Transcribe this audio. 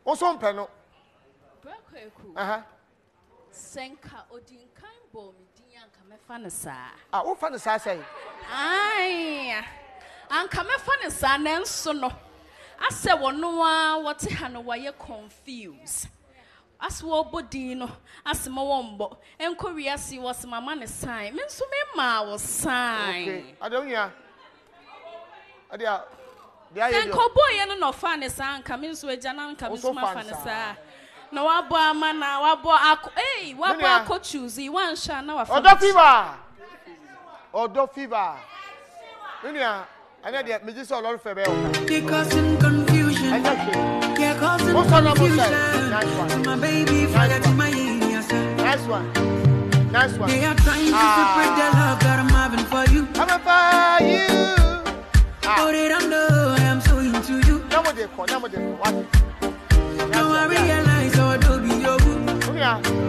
Also peno. Senka odin kan bo mi din anka me fa ne sa. Ah, wo fa ne sa say. Ai. Anka me fa ne sa na nso no. Ase wono a wote ha no waye confused. As wo bodin no, as ma wombo. Enko wiase was mama ne sign. Me nso me ma wo sign. Okay. Adonya. Adia. Senko boy no fa ne sa anka me nso agya na anka me nso ma fa ne sa. Na wabo ama na wabo ako wabo ako choose wan sha na wa Odo fever Nunia ana dia me just all fe be o because in confusion yeah causing confusion my baby forget my yes nice one they are trying to separate the love that I'm having for you for you oh they don't know I am so into you nobody what now I realize how to be your boo. Yeah.